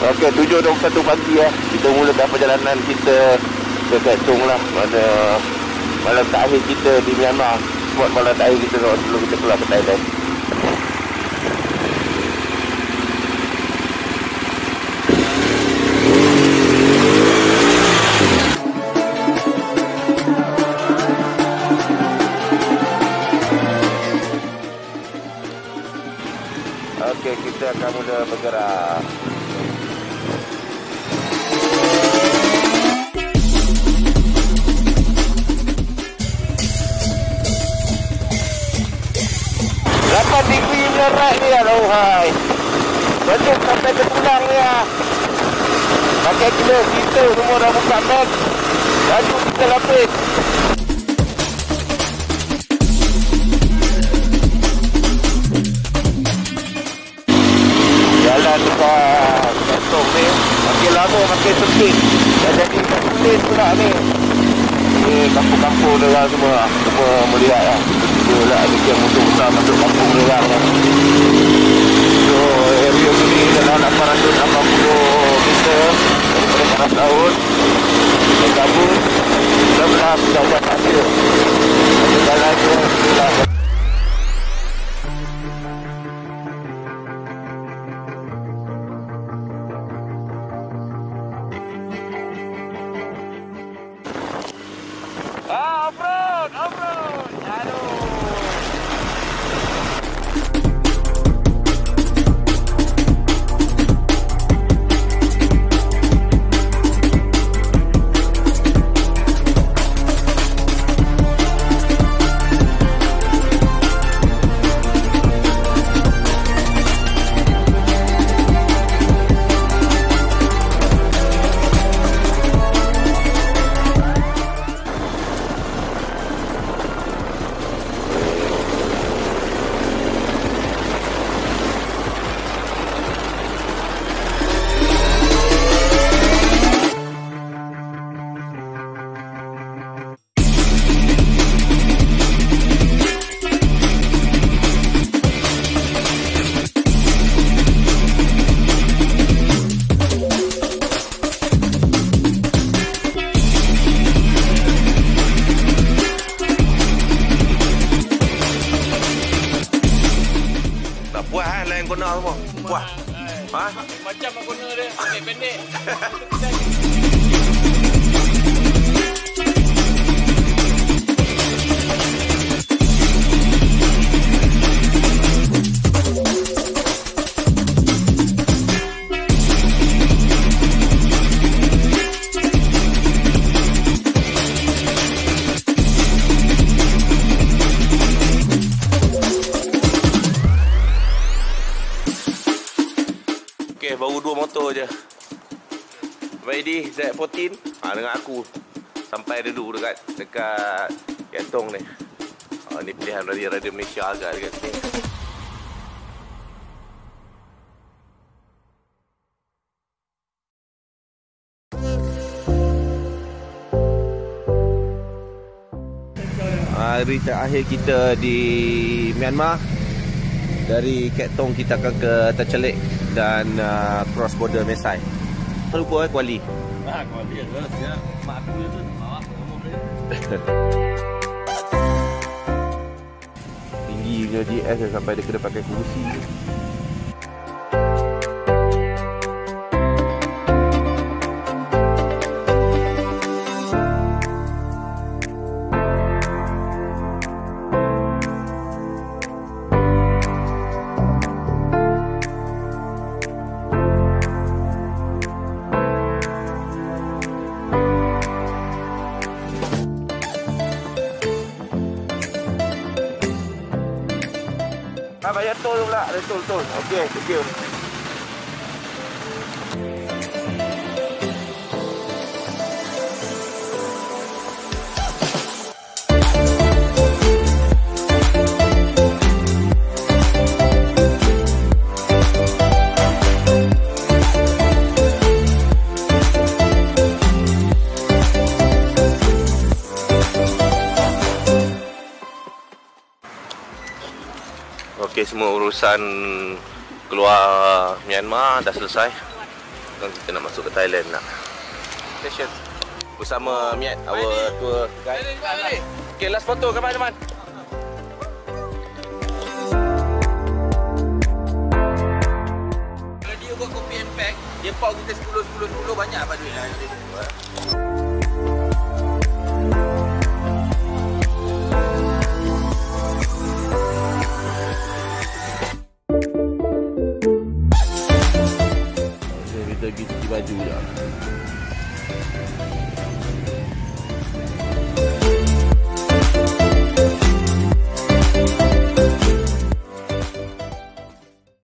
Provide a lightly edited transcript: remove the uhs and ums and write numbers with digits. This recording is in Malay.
Okey, 7.21 pagi ya. Kita mulakan perjalanan kita ke Tung lah. Pada malam terakhir kita di Myanmar. Spot malam terakhir kita sebelum kita keluar ke Thailand. Okey, kita akan mula bergerak. Degree melerat ni ya, hai. Belum sampai ke tulang ni ya. Pakai glove kita semua dah buka bag. Baju kita lapis. Jalan dekat Tung ni makin lama makin sempit. Dah jadi sulit pula ni. Ni kampung-kampung dia semua melihat lah. Tiba-tiba lah ada yang motor besar masuk kampung dia lah. So area tu ni dalam 880 meter daripada panas laut. Kita kabut 11 darjah pasir. Jalan tu adalah semua. Puas. Ha? Macam aku guna dia, pendek-pendek. Baru 2 motor je. Ready Z14 dengan aku sampai dulu dekat Tung ni. Ni pilihan radio Malaysia agak dekat sini. Hari terakhir kita di Myanmar. Dari Tung kita akan ke Tercelik dan cross border Mesai. Tak lupa Kuala. Kuala ya. Mak aku tu bawa ngomong dia. Tinggi punya GS sampai dia kena pakai kursi. Bayar tol pula, ada tol. Okey, thank you. Okey, semua urusan keluar Myanmar dah selesai. Sekarang kita nak masuk ke Thailand nak station bersama Miat, our tour guide. Okay, last photo kawan teman. Kalau dia buat copy and pack, dia pau kita 10 banyak apa duit lah. Kita pergi cuci baju je.